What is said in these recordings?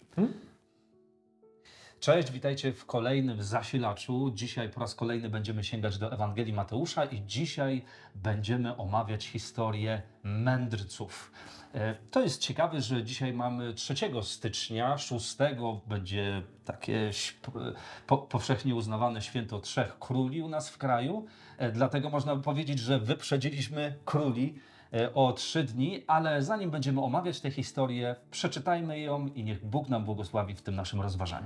Cześć, witajcie w kolejnym zasilaczu. Dzisiaj po raz kolejny będziemy sięgać do Ewangelii Mateusza i dzisiaj będziemy omawiać historię mędrców. To jest ciekawe, że dzisiaj mamy 3 stycznia, 6 będzie takie powszechnie uznawane święto 3 króli u nas w kraju. Dlatego można by powiedzieć, że wyprzedziliśmy króli o 3 dni, ale zanim będziemy omawiać tę historię, przeczytajmy ją i niech Bóg nam błogosławi w tym naszym rozważaniu.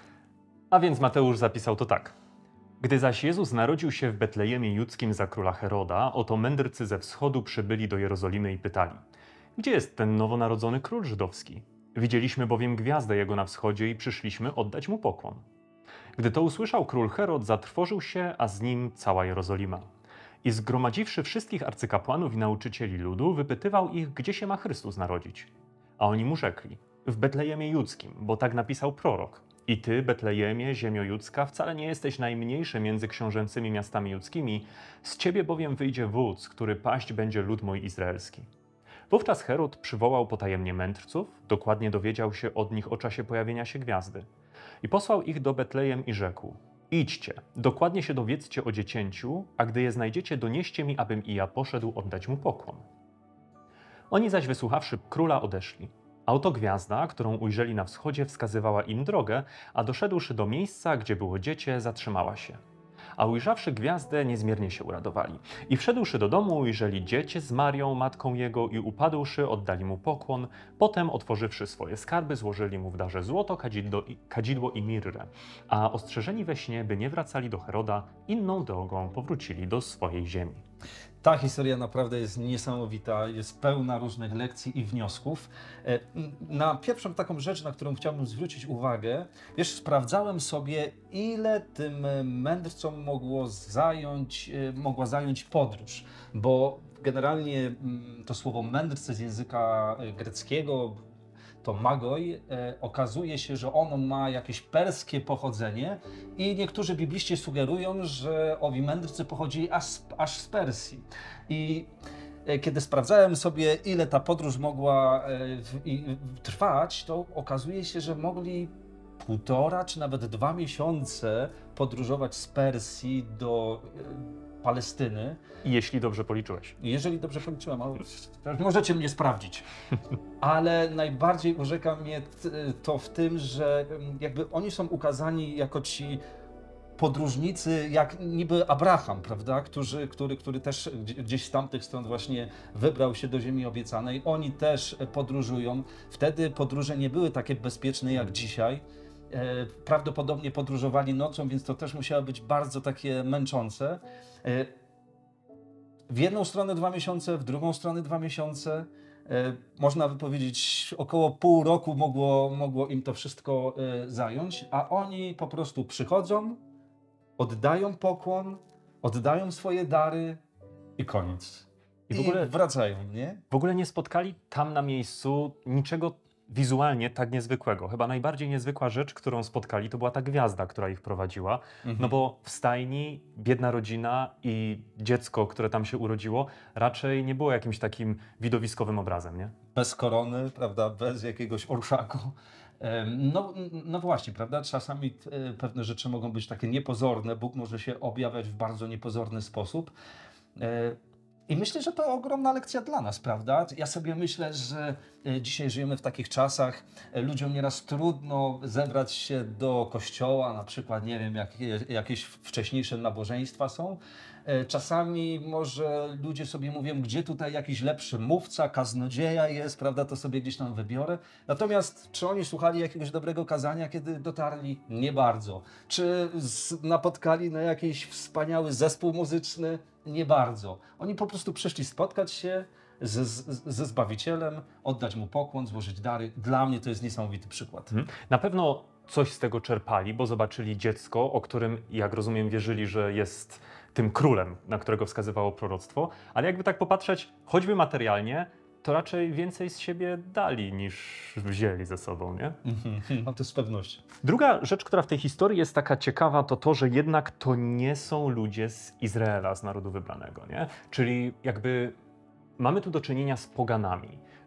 A więc Mateusz zapisał to tak. Gdy zaś Jezus narodził się w Betlejemie Judzkim za króla Heroda, oto mędrcy ze wschodu przybyli do Jerozolimy i pytali: gdzie jest ten nowonarodzony król żydowski? Widzieliśmy bowiem gwiazdę jego na wschodzie i przyszliśmy oddać mu pokłon. Gdy to usłyszał król Herod, zatrwożył się, a z nim cała Jerozolima. I zgromadziwszy wszystkich arcykapłanów i nauczycieli ludu, wypytywał ich, gdzie się ma Chrystus narodzić. A oni mu rzekli: w Betlejemie Judzkim, bo tak napisał prorok. I ty, Betlejemie, ziemio judzka, wcale nie jesteś najmniejszy między książęcymi miastami judzkimi, z ciebie bowiem wyjdzie wódz, który paść będzie lud mój izraelski. Wówczas Herod przywołał potajemnie mędrców, dokładnie dowiedział się od nich o czasie pojawienia się gwiazdy. I posłał ich do Betlejem i rzekł: idźcie, dokładnie się dowiedzcie o dziecięciu, a gdy je znajdziecie, donieście mi, abym i ja poszedł oddać mu pokłon. Oni zaś wysłuchawszy króla odeszli. A oto gwiazda, którą ujrzeli na wschodzie, wskazywała im drogę, a doszedłszy do miejsca, gdzie było dziecię, zatrzymała się. A ujrzawszy gwiazdę, niezmiernie się uradowali. I wszedłszy do domu, ujrzeli dziecię z Marią, matką jego, i upadłszy, oddali mu pokłon. Potem, otworzywszy swoje skarby, złożyli mu w darze złoto, kadzidło i mirrę. A ostrzeżeni we śnie, by nie wracali do Heroda, inną drogą powrócili do swojej ziemi. Ta historia naprawdę jest niesamowita, jest pełna różnych lekcji i wniosków. Na pierwszą taką rzecz, na którą chciałbym zwrócić uwagę, sprawdzałem sobie, ile tym mędrcom mogła zająć podróż, bo generalnie to słowo mędrcy z języka greckiego, to magoi, okazuje się, że ono ma jakieś perskie pochodzenie i niektórzy bibliści sugerują, że owi mędrcy pochodzili aż z Persji. I kiedy sprawdzałem sobie, ile ta podróż mogła trwać, to okazuje się, że mogli 1,5 czy nawet 2 miesiące podróżować z Persji do Palestyny. I jeśli dobrze policzyłeś. Jeżeli dobrze policzyłem, możecie mnie sprawdzić. Ale najbardziej urzeka mnie to w tym, że jakby oni są ukazani jako ci podróżnicy, jak niby Abraham, prawda, który też gdzieś z tamtych stron właśnie wybrał się do ziemi obiecanej. Oni też podróżują. Wtedy podróże nie były takie bezpieczne jak dzisiaj. Prawdopodobnie podróżowali nocą, więc to też musiało być bardzo takie męczące. W jedną stronę 2 miesiące, w drugą stronę 2 miesiące. Można by powiedzieć, około pół roku mogło im to wszystko zająć, a oni po prostu przychodzą, oddają pokłon, oddają swoje dary i koniec. I w ogóle wracają, nie? W ogóle nie spotkali tam na miejscu niczego wizualnie tak niezwykłego. Chyba najbardziej niezwykła rzecz, którą spotkali, to była ta gwiazda, która ich prowadziła. No bo w stajni biedna rodzina i dziecko, które tam się urodziło, raczej nie było jakimś takim widowiskowym obrazem, nie? Bez korony, prawda, bez jakiegoś orszaku. No właśnie, prawda, czasami pewne rzeczy mogą być takie niepozorne. Bóg może się objawiać w bardzo niepozorny sposób. I myślę, że to ogromna lekcja dla nas, prawda? Ja sobie myślę, że dzisiaj żyjemy w takich czasach, ludziom nieraz trudno zebrać się do kościoła, na przykład, nie wiem, jakieś wcześniejsze nabożeństwa są. Czasami może ludzie sobie mówią, gdzie tutaj jakiś lepszy mówca, kaznodzieja jest, prawda, to sobie gdzieś tam wybiorę. Natomiast czy oni słuchali jakiegoś dobrego kazania, kiedy dotarli? Nie bardzo. Czy napotkali na jakiś wspaniały zespół muzyczny? Nie bardzo. Oni po prostu przyszli spotkać się ze Zbawicielem, oddać Mu pokłon, złożyć dary. Dla mnie to jest niesamowity przykład. Na pewno coś z tego czerpali, bo zobaczyli dziecko, o którym, jak rozumiem, wierzyli, że jest tym królem, na którego wskazywało proroctwo, ale jakby tak popatrzeć, choćby materialnie, to raczej więcej z siebie dali niż wzięli ze sobą, nie? No to z pewnością. Druga rzecz, która w tej historii jest taka ciekawa, to to, że jednak to nie są ludzie z Izraela, z narodu wybranego, nie? Czyli jakby mamy tu do czynienia z poganami,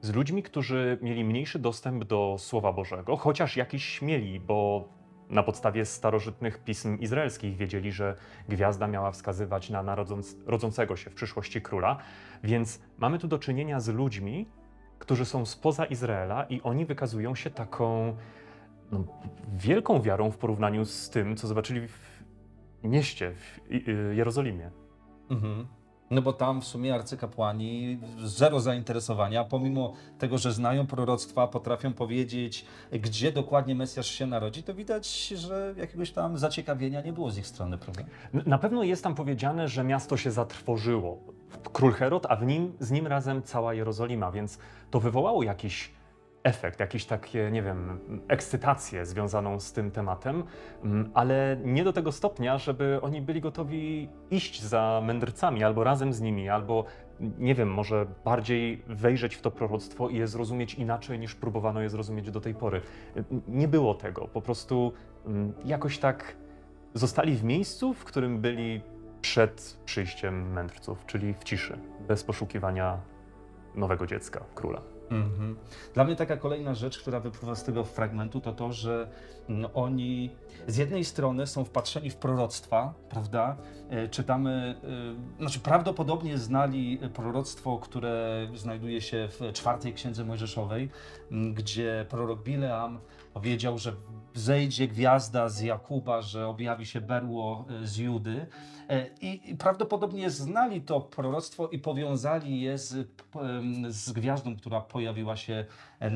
z ludźmi, którzy mieli mniejszy dostęp do Słowa Bożego, chociaż jakiś mieli, bo na podstawie starożytnych pism izraelskich wiedzieli, że gwiazda miała wskazywać na rodzącego się w przyszłości króla. Więc mamy tu do czynienia z ludźmi, którzy są spoza Izraela i oni wykazują się taką wielką wiarą w porównaniu z tym, co zobaczyli w mieście, w Jerozolimie. Mhm. No bo tam w sumie arcykapłani zero zainteresowania, pomimo tego, że znają proroctwa, potrafią powiedzieć, gdzie dokładnie Mesjasz się narodzi, to widać, że jakiegoś tam zaciekawienia nie było z ich strony, prawda? Na pewno jest tam powiedziane, że miasto się zatrwożyło. Król Herod, a z nim razem cała Jerozolima, więc to wywołało jakiś efekt, jakieś takie, nie wiem, ekscytację związaną z tym tematem, ale nie do tego stopnia, żeby oni byli gotowi iść za mędrcami albo razem z nimi, albo nie wiem, może bardziej wejrzeć w to proroctwo i je zrozumieć inaczej niż próbowano je zrozumieć do tej pory. Nie było tego, po prostu jakoś tak zostali w miejscu, w którym byli przed przyjściem mędrców, czyli w ciszy, bez poszukiwania nowego dziecka, króla. Mhm. Dla mnie taka kolejna rzecz, która wypływa z tego fragmentu, to to, że oni z jednej strony są wpatrzeni w proroctwa, prawda? Czytamy, znaczy prawdopodobnie znali proroctwo, które znajduje się w 4 Księdze Mojżeszowej, gdzie prorok Bileam powiedział, że zejdzie gwiazda z Jakuba, że objawi się berło z Judy. I prawdopodobnie znali to proroctwo i powiązali je z gwiazdą, która pojawiła się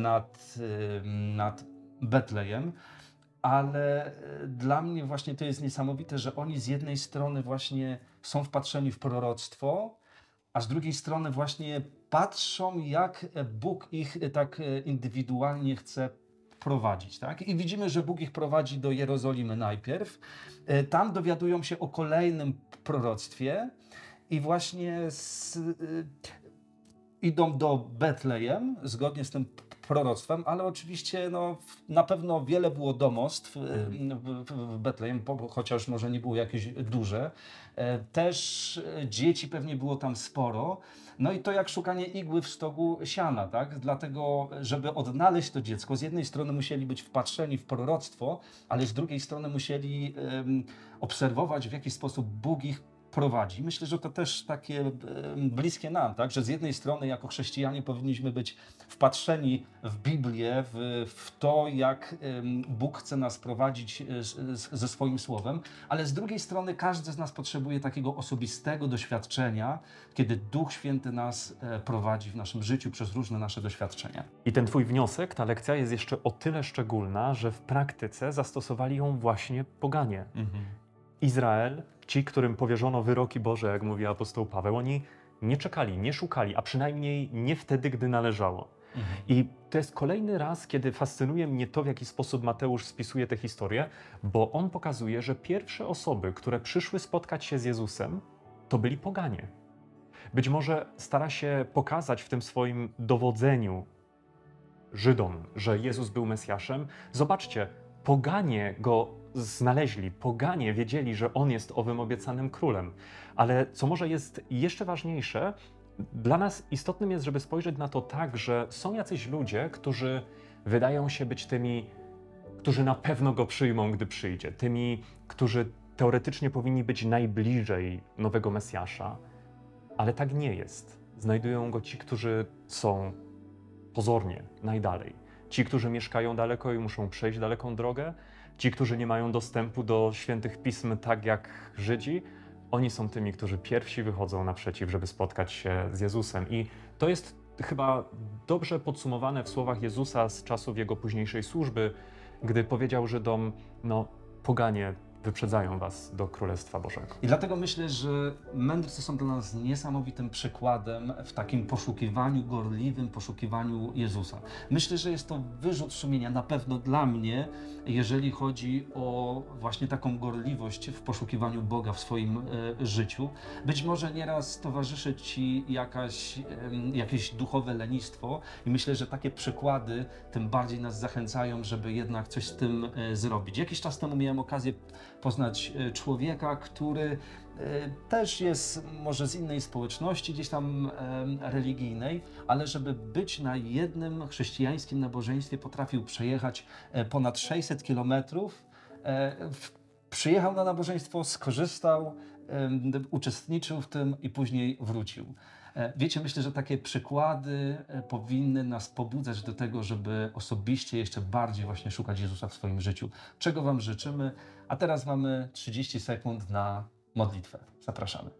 nad Betlejem. Ale dla mnie właśnie to jest niesamowite, że oni z jednej strony właśnie są wpatrzeni w proroctwo, a z drugiej strony właśnie patrzą, jak Bóg ich tak indywidualnie chce prowadzić, tak? I widzimy, że Bóg ich prowadzi do Jerozolimy najpierw. Tam dowiadują się o kolejnym proroctwie i właśnie idą do Betlejem zgodnie z tym proroctwem, ale oczywiście na pewno wiele było domostw w Betlejem, chociaż może nie było jakieś duże. Też dzieci pewnie było tam sporo. No i to jak szukanie igły w stogu siana, tak? Dlatego, żeby odnaleźć to dziecko, z jednej strony musieli być wpatrzeni w proroctwo, ale z drugiej strony musieli obserwować, w jaki sposób Bóg ich prowadzi. Myślę, że to też takie bliskie nam, tak? Że z jednej strony jako chrześcijanie powinniśmy być wpatrzeni w Biblię, w to, jak Bóg chce nas prowadzić ze swoim słowem, ale z drugiej strony każdy z nas potrzebuje takiego osobistego doświadczenia, kiedy Duch Święty nas prowadzi w naszym życiu przez różne nasze doświadczenia. I ten twój wniosek, ta lekcja jest jeszcze o tyle szczególna, że w praktyce zastosowali ją właśnie poganie. Izrael, ci, którym powierzono wyroki Boże, jak mówi apostoł Paweł, oni nie czekali, nie szukali, a przynajmniej nie wtedy, gdy należało. I to jest kolejny raz, kiedy fascynuje mnie to, w jaki sposób Mateusz spisuje tę historię, bo on pokazuje, że pierwsze osoby, które przyszły spotkać się z Jezusem, to byli poganie. Być może stara się pokazać w tym swoim dowodzeniu Żydom, że Jezus był Mesjaszem. Zobaczcie, poganie go znaleźli, poganie wiedzieli, że on jest owym obiecanym królem. Ale co może jest jeszcze ważniejsze, dla nas istotnym jest, żeby spojrzeć na to tak, że są jacyś ludzie, którzy wydają się być tymi, którzy na pewno go przyjmą, gdy przyjdzie, tymi, którzy teoretycznie powinni być najbliżej nowego Mesjasza, ale tak nie jest. Znajdują go ci, którzy są pozornie najdalej. Ci, którzy mieszkają daleko i muszą przejść daleką drogę, ci, którzy nie mają dostępu do świętych pism tak jak Żydzi, oni są tymi, którzy pierwsi wychodzą naprzeciw, żeby spotkać się z Jezusem. I to jest chyba dobrze podsumowane w słowach Jezusa z czasów jego późniejszej służby, gdy powiedział Żydom, poganie wyprzedzają was do Królestwa Bożego. I dlatego myślę, że mędrcy są dla nas niesamowitym przykładem w takim poszukiwaniu, gorliwym poszukiwaniu Jezusa. Myślę, że jest to wyrzut sumienia na pewno dla mnie, jeżeli chodzi o właśnie taką gorliwość w poszukiwaniu Boga w swoim życiu. Być może nieraz towarzyszy ci jakieś duchowe lenistwo i myślę, że takie przykłady tym bardziej nas zachęcają, żeby jednak coś z tym zrobić. Jakiś czas temu miałem okazję poznać człowieka, który też jest może z innej społeczności, gdzieś tam religijnej, ale żeby być na jednym chrześcijańskim nabożeństwie, potrafił przejechać ponad 600 kilometrów. Przyjechał na nabożeństwo, skorzystał, uczestniczył w tym i później wrócił. Wiecie, myślę, że takie przykłady powinny nas pobudzać do tego, żeby osobiście jeszcze bardziej właśnie szukać Jezusa w swoim życiu. Czego Wam życzymy? A teraz mamy 30 sekund na modlitwę. Zapraszamy.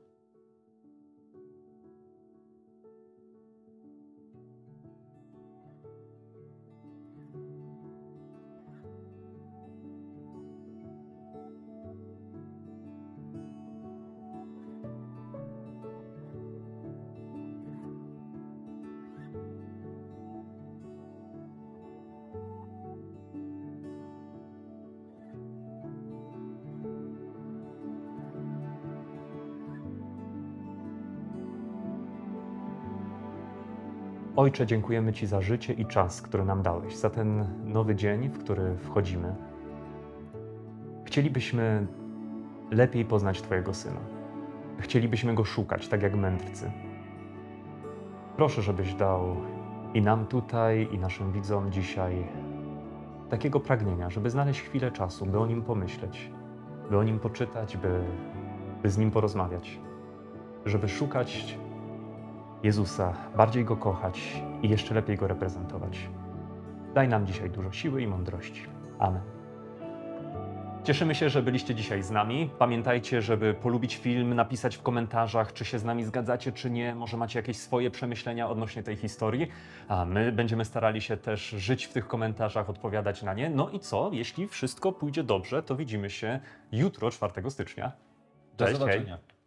Ojcze, dziękujemy Ci za życie i czas, który nam dałeś, za ten nowy dzień, w który wchodzimy. Chcielibyśmy lepiej poznać Twojego Syna. Chcielibyśmy Go szukać, tak jak mędrcy. Proszę, żebyś dał i nam tutaj, i naszym widzom dzisiaj takiego pragnienia, żeby znaleźć chwilę czasu, by o Nim pomyśleć, by o Nim poczytać, by z Nim porozmawiać, żeby szukać Jezusa, bardziej Go kochać i jeszcze lepiej Go reprezentować. Daj nam dzisiaj dużo siły i mądrości. Amen. Cieszymy się, że byliście dzisiaj z nami. Pamiętajcie, żeby polubić film, napisać w komentarzach, czy się z nami zgadzacie, czy nie. Może macie jakieś swoje przemyślenia odnośnie tej historii. A my będziemy starali się też żyć w tych komentarzach, odpowiadać na nie. No i co? Jeśli wszystko pójdzie dobrze, to widzimy się jutro, 4 stycznia. Do Cześć, hej. zobaczenia.